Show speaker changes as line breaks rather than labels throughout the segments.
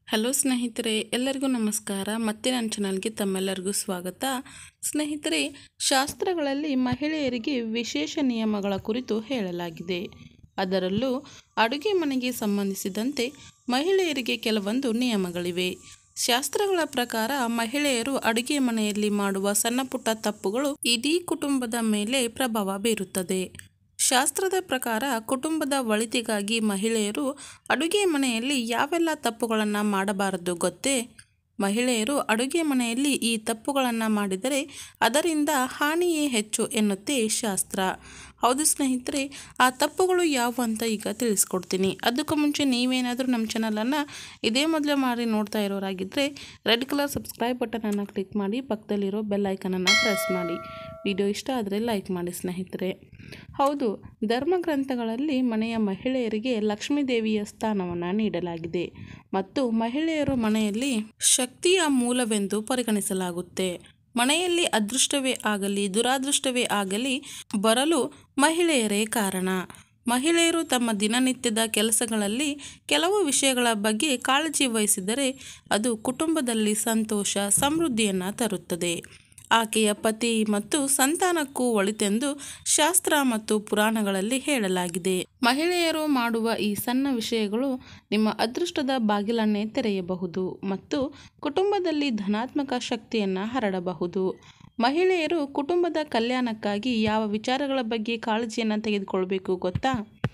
Hello ಸ್ನೇಹಿತರೆ, ಎಲ್ಲರಿಗೂ ನಮಸ್ಕಾರ. ಮತ್ತೆ ನನ್ನ ಚಾನಲ್ಗೆ ತಮ್ಮೆಲ್ಲರಿಗೂ ಸ್ವಾಗತ. ಸ್ನೇಹಿತರೆ, ಶಾಸ್ತ್ರಗಳಲ್ಲಿ ಮಹಿಳೆಯರಿಗೆ ವಿಶೇಷ ನಿಯಮಗಳ ಕುರಿತು ಹೇಳಲಾಗಿದೆ. ಅದರಲ್ಲೂ ಅಡುಗೆ ಮನೆಗೆ ಸಂಬಂಧಿಸಿದಂತೆ ಮಹಿಳೆಯರಿಗೆ ಕೆಲವೊಂದು ನಿಯಮಗಳಿವೆ. ಶಾಸ್ತ್ರಗಳ ಪ್ರಕಾರ ಮಹಿಳೆಯರು ಅಡುಗೆ ಮನೆಯಲ್ಲಿ ಮಾಡುವ ಸಣ್ಣ ಪುಟ್ಟ ತಪ್ಪುಗಳು ಇಡೀ ಕುಟುಂಬದ ಮೇಲೆ ಪ್ರಭಾವ ಬೀರುತ್ತದೆ. ಶಾಸ್ತ್ರದ ಪ್ರಕಾರ ಕುಟುಂಬದ ಒಳಿತಿಗಾಗಿ ಮಹಿಳೆಯರು ಅಡುಗೆ ಮನೆಯಲ್ಲಿ ಯಾವೆಲ್ಲ ತಪ್ಪುಗಳನ್ನು ಮಾಡಬಾರದು ಗೊತ್ತೇ? ಮಹಿಳೆಯರು ಅಡುಗೆ ಮನೆಯಲ್ಲಿ ಈ ತಪ್ಪುಗಳನ್ನು ಮಾಡಿದರೆ ಅದರಿಂದ ಹಾನಿಯೇ ಹೆಚ್ಚು ಎನ್ನುತ್ತೆ ಶಾಸ್ತ್ರ. ಹೌದು ಸ್ನೇಹಿತರೆ, ಆ ತಪ್ಪುಗಳು ಯಾವುವು ಅಂತ ಈಗ ತಿಳಿಸ್ಕೊಡ್ತೀನಿ. ಅದಕ್ಕೂ ಮುಂಚೆ ನೀವೇನಾದರೂ ನಮ್ಮ ಚಾನಲನ್ನು ಇದೇ ಮೊದಲೇ ಮಾಡಿ ನೋಡ್ತಾ ಇರೋರಾಗಿದ್ದರೆ ರೆಡ್ ಕಲರ್ ಸಬ್ಸ್ಕ್ರೈಬ್ ಬಟನನ್ನು ಕ್ಲಿಕ್ ಮಾಡಿ, ಪಕ್ಕದಲ್ಲಿರೋ ಬೆಲ್ ಐಕನನ್ನು ಪ್ರೆಸ್ ಮಾಡಿ. ವಿಡಿಯೋ ಇಷ್ಟ ಆದರೆ ಲೈಕ್ ಮಾಡಿ ಸ್ನೇಹಿತರೆ. ಹೌದು, ಧರ್ಮಗ್ರಂಥಗಳಲ್ಲಿ ಮನೆಯ ಮಹಿಳೆಯರಿಗೆ ಲಕ್ಷ್ಮೀ ದೇವಿಯ ಸ್ಥಾನವನ್ನು ನೀಡಲಾಗಿದೆ ಮತ್ತು ಮಹಿಳೆಯರು ಮನೆಯಲ್ಲಿ ಶಕ್ತಿಯ ಮೂಲವೆಂದು ಪರಿಗಣಿಸಲಾಗುತ್ತೆ. ಮನೆಯಲ್ಲಿ ಅದೃಷ್ಟವೇ ಆಗಲಿ ದುರಾದೃಷ್ಟವೇ ಆಗಲಿ ಬರಲು ಮಹಿಳೆಯರೇ ಕಾರಣ. ಮಹಿಳೆಯರು ತಮ್ಮ ದಿನನಿತ್ಯದ ಕೆಲಸಗಳಲ್ಲಿ ಕೆಲವು ವಿಷಯಗಳ ಬಗ್ಗೆ ಕಾಳಜಿ ವಹಿಸಿದರೆ ಅದು ಕುಟುಂಬದಲ್ಲಿ ಸಂತೋಷ ಸಮೃದ್ಧಿಯನ್ನು ತರುತ್ತದೆ. ಆಕೆಯ ಪತಿ ಮತ್ತು ಸಂತಾನಕ್ಕೂ ಒಳಿತೆಂದು ಶಾಸ್ತ್ರ ಮತ್ತು ಪುರಾಣಗಳಲ್ಲಿ ಹೇಳಲಾಗಿದೆ. ಮಹಿಳೆಯರು ಮಾಡುವ ಈ ಸಣ್ಣ ವಿಷಯಗಳು ನಿಮ್ಮ ಅದೃಷ್ಟದ ಬಾಗಿಲನ್ನೇ ತೆರೆಯಬಹುದು ಮತ್ತು ಕುಟುಂಬದಲ್ಲಿ ಧನಾತ್ಮಕ ಶಕ್ತಿಯನ್ನು ಹರಡಬಹುದು. ಮಹಿಳೆಯರು ಕುಟುಂಬದ ಕಲ್ಯಾಣಕ್ಕಾಗಿ ಯಾವ ವಿಚಾರಗಳ ಬಗ್ಗೆ ಕಾಳಜಿಯನ್ನು ತೆಗೆದುಕೊಳ್ಬೇಕು ಗೊತ್ತಾ?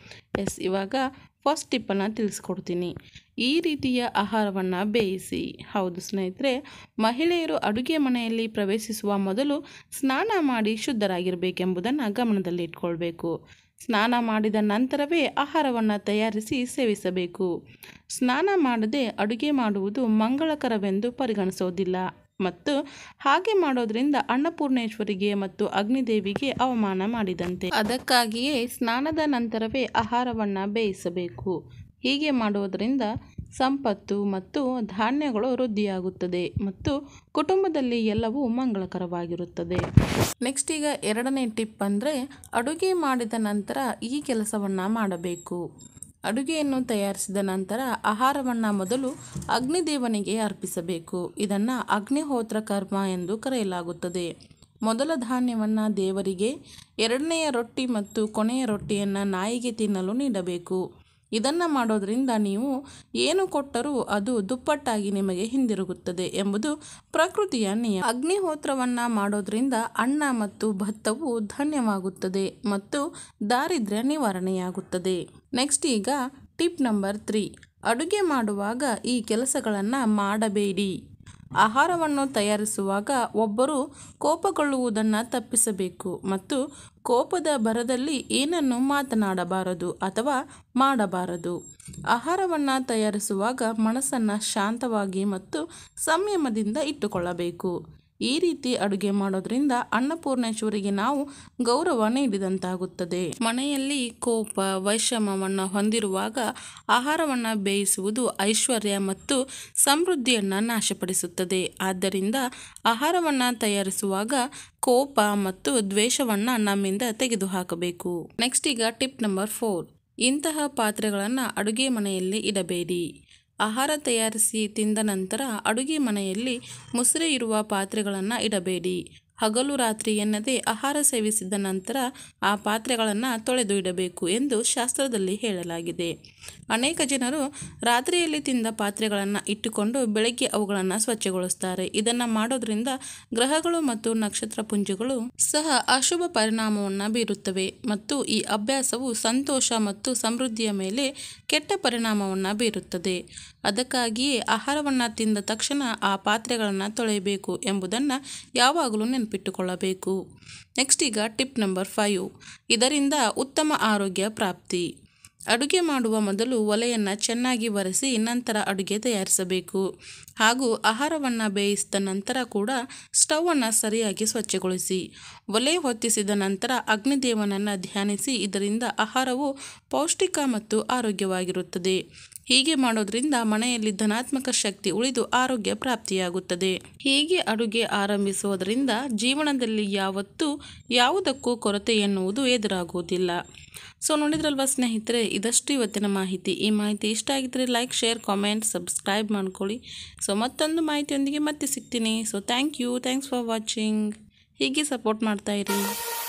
ಇವಾಗ ಫಸ್ಟ್ ಟಿಪ್ಪನ್ನು ತಿಳಿಸ್ಕೊಡ್ತೀನಿ. ಈ ರೀತಿಯ ಆಹಾರವನ್ನು ಬೇಯಿಸಿ. ಹೌದು ಸ್ನೇಹಿತರೆ, ಮಹಿಳೆಯರು ಅಡುಗೆ ಮನೆಯಲ್ಲಿ ಪ್ರವೇಶಿಸುವ ಮೊದಲು ಸ್ನಾನ ಮಾಡಿ ಶುದ್ಧರಾಗಿರಬೇಕೆಂಬುದನ್ನು ಗಮನದಲ್ಲಿಟ್ಕೊಳ್ಬೇಕು. ಸ್ನಾನ ಮಾಡಿದ ನಂತರವೇ ಆಹಾರವನ್ನು ತಯಾರಿಸಿ ಸೇವಿಸಬೇಕು. ಸ್ನಾನ ಮಾಡದೆ ಅಡುಗೆ ಮಾಡುವುದು ಮಂಗಳಕರವೆಂದು ಪರಿಗಣಿಸೋದಿಲ್ಲ ಮತ್ತು ಹಾಗೆ ಮಾಡೋದ್ರಿಂದ ಅನ್ನಪೂರ್ಣೇಶ್ವರಿಗೆ ಮತ್ತು ಅಗ್ನಿದೇವಿಗೆ ಅವಮಾನ ಮಾಡಿದಂತೆ. ಅದಕ್ಕಾಗಿಯೇ ಸ್ನಾನದ ನಂತರವೇ ಆಹಾರವನ್ನು ಬೇಯಿಸಬೇಕು. ಹೀಗೆ ಮಾಡುವುದರಿಂದ ಸಂಪತ್ತು ಮತ್ತು ಧಾನ್ಯಗಳು ವೃದ್ಧಿಯಾಗುತ್ತದೆ ಮತ್ತು ಕುಟುಂಬದಲ್ಲಿ ಎಲ್ಲವೂ ಮಂಗಳಕರವಾಗಿರುತ್ತದೆ. ನೆಕ್ಸ್ಟ್ ಈಗ ಎರಡನೇ ಟಿಪ್ ಅಂದರೆ, ಅಡುಗೆ ಮಾಡಿದ ನಂತರ ಈ ಕೆಲಸವನ್ನು ಮಾಡಬೇಕು. ಅಡುಗೆಯನ್ನು ತಯಾರಿಸಿದ ನಂತರ ಆಹಾರವನ್ನು ಮೊದಲು ಅಗ್ನಿದೇವನಿಗೆ ಅರ್ಪಿಸಬೇಕು. ಇದನ್ನು ಅಗ್ನಿಹೋತ್ರ ಕರ್ಮ ಎಂದು ಕರೆಯಲಾಗುತ್ತದೆ. ಮೊದಲ ಧಾನ್ಯವನ್ನು ದೇವರಿಗೆ, ಎರಡನೆಯ ರೊಟ್ಟಿ ಮತ್ತು ಕೊನೆಯ ರೊಟ್ಟಿಯನ್ನು ನಾಯಿಗೆ ತಿನ್ನಲು ನೀಡಬೇಕು. ಇದನ್ನು ಮಾಡೋದ್ರಿಂದ ನೀವು ಏನು ಕೊಟ್ಟರೂ ಅದು ದುಪ್ಪಟ್ಟಾಗಿ ನಿಮಗೆ ಹಿಂದಿರುಗುತ್ತದೆ ಎಂಬುದು ಪ್ರಕೃತಿಯ ನಿಯಮ. ಅಗ್ನಿಹೋತ್ರವನ್ನು ಮಾಡೋದ್ರಿಂದ ಅನ್ನ ಮತ್ತು ಭತ್ತವು ಧನ್ಯವಾಗುತ್ತದೆ ಮತ್ತು ದಾರಿದ್ರ್ಯ ನಿವಾರಣೆಯಾಗುತ್ತದೆ. ನೆಕ್ಸ್ಟ್ ಈಗ ಟಿಪ್ ನಂಬರ್ 3, ಅಡುಗೆ ಮಾಡುವಾಗ ಈ ಕೆಲಸಗಳನ್ನು ಮಾಡಬೇಡಿ. ಆಹಾರವನ್ನು ತಯಾರಿಸುವಾಗ ಒಬ್ಬರು ಕೋಪಗೊಳ್ಳುವುದನ್ನು ತಪ್ಪಿಸಬೇಕು ಮತ್ತು ಕೋಪದ ಭರದಲ್ಲಿ ಏನನ್ನು ಮಾತನಾಡಬಾರದು ಅಥವಾ ಮಾಡಬಾರದು. ಆಹಾರವನ್ನು ತಯಾರಿಸುವಾಗ ಮನಸ್ಸನ್ನು ಶಾಂತವಾಗಿ ಮತ್ತು ಸಂಯಮದಿಂದ ಇಟ್ಟುಕೊಳ್ಳಬೇಕು. ಈ ರೀತಿ ಅಡುಗೆ ಮಾಡೋದ್ರಿಂದ ಅನ್ನಪೂರ್ಣೇಶ್ವರಿಗೆ ನಾವು ಗೌರವ ನೀಡಿದಂತಾಗುತ್ತದೆ. ಮನೆಯಲ್ಲಿ ಕೋಪ ವೈಷಮ್ಯವನ್ನು ಹೊಂದಿರುವಾಗ ಆಹಾರವನ್ನು ಬೇಯಿಸುವುದು ಐಶ್ವರ್ಯ ಮತ್ತು ಸಮೃದ್ಧಿಯನ್ನು ನಾಶಪಡಿಸುತ್ತದೆ. ಆದ್ದರಿಂದ ಆಹಾರವನ್ನು ತಯಾರಿಸುವಾಗ ಕೋಪ ಮತ್ತು ದ್ವೇಷವನ್ನು ನಮ್ಮಿಂದ ತೆಗೆದುಹಾಕಬೇಕು. ನೆಕ್ಸ್ಟ್ ಈಗ ಟಿಪ್ ನಂಬರ್ 4, ಇಂತಹ ಪಾತ್ರೆಗಳನ್ನು ಅಡುಗೆ ಮನೆಯಲ್ಲಿ ಇಡಬೇಡಿ. ಆಹಾರ ತಯಾರಿಸಿ ತಿಂದ ನಂತರ ಅಡುಗೆ ಮನೆಯಲ್ಲಿ ಮುಸುರೆ ಇರುವ ಪಾತ್ರೆಗಳನ್ನು ಇಡಬೇಡಿ. ಹಗಲು ರಾತ್ರಿ ಎನ್ನದೇ ಆಹಾರ ಸೇವಿಸಿದ ನಂತರ ಆ ಪಾತ್ರೆಗಳನ್ನು ತೊಳೆದು ಇಡಬೇಕು ಎಂದು ಶಾಸ್ತ್ರದಲ್ಲಿ ಹೇಳಲಾಗಿದೆ. ಅನೇಕ ಜನರು ರಾತ್ರಿಯಲ್ಲಿ ತಿಂದ ಪಾತ್ರೆಗಳನ್ನು ಇಟ್ಟುಕೊಂಡು ಬೆಳಗ್ಗೆ ಅವುಗಳನ್ನು ಸ್ವಚ್ಛಗೊಳಿಸುತ್ತಾರೆ. ಇದನ್ನು ಮಾಡೋದ್ರಿಂದ ಗ್ರಹಗಳು ಮತ್ತು ನಕ್ಷತ್ರ ಪುಂಜಗಳು ಸಹ ಅಶುಭ ಪರಿಣಾಮವನ್ನು ಬೀರುತ್ತವೆ ಮತ್ತು ಈ ಅಭ್ಯಾಸವು ಸಂತೋಷ ಮತ್ತು ಸಮೃದ್ಧಿಯ ಮೇಲೆ ಕೆಟ್ಟ ಪರಿಣಾಮವನ್ನು ಬೀರುತ್ತದೆ. ಅದಕ್ಕಾಗಿಯೇ ಆಹಾರವನ್ನು ತಿಂದ ತಕ್ಷಣ ಆ ಪಾತ್ರೆಗಳನ್ನು ತೊಳೆಯಬೇಕು ಎಂಬುದನ್ನು ಯಾವಾಗಲೂ ನೆನಪಿಟ್ಟುಕೊಳ್ಳಬೇಕು. ನೆಕ್ಸ್ಟ್ ಈಗ ಟಿಪ್ ನಂಬರ್ 5, ಇದರಿಂದ ಉತ್ತಮ ಆರೋಗ್ಯ ಪ್ರಾಪ್ತಿ. ಅಡುಗೆ ಮಾಡುವ ಮೊದಲು ಒಲೆಯನ್ನು ಚೆನ್ನಾಗಿ ಒರೆಸಿ ನಂತರ ಅಡುಗೆ ತಯಾರಿಸಬೇಕು ಹಾಗೂ ಆಹಾರವನ್ನು ಬೇಯಿಸಿದ ನಂತರ ಕೂಡ ಸ್ಟವನ್ನು ಸರಿಯಾಗಿ ಸ್ವಚ್ಛಗೊಳಿಸಿ. ಒಲೆ ಹೊತ್ತಿಸಿದ ನಂತರ ಅಗ್ನಿದೇವನನ್ನು ಧ್ಯಾನಿಸಿ. ಇದರಿಂದ ಆಹಾರವು ಪೌಷ್ಟಿಕ ಮತ್ತು ಆರೋಗ್ಯವಾಗಿರುತ್ತದೆ. ಹೀಗೆ ಮಾಡೋದ್ರಿಂದ ಮನೆಯಲ್ಲಿ ಧನಾತ್ಮಕ ಶಕ್ತಿ ಉಳಿದು ಆರೋಗ್ಯ ಪ್ರಾಪ್ತಿಯಾಗುತ್ತದೆ. ಹೀಗೆ ಅಡುಗೆ ಆರಂಭಿಸುವುದರಿಂದ ಜೀವನದಲ್ಲಿ ಯಾವತ್ತೂ ಯಾವುದಕ್ಕೂ ಕೊರತೆ ಎನ್ನುವುದು ಎದುರಾಗುವುದಿಲ್ಲ. ಸೊ ನೋಡಿದ್ರಲ್ವಾ ಸ್ನೇಹಿತರೆ, ಇದಷ್ಟು ಇವತ್ತಿನ ಮಾಹಿತಿ. ಈ ಮಾಹಿತಿ ಇಷ್ಟ ಆಗಿದ್ರೆ ಲೈಕ್, ಶೇರ್, ಕಾಮೆಂಟ್, ಸಬ್ಸ್ಕ್ರೈಬ್ ಮಾಡ್ಕೊಳ್ಳಿ. ಸೊ ಮತ್ತೊಂದು ಮಾಹಿತಿಯೊಂದಿಗೆ ಮತ್ತೆ ಸಿಗ್ತೀನಿ. So thanks for watching. ಹೀಗೆ ಸಪೋರ್ಟ್ ಮಾಡ್ತಾ ಇರಿ.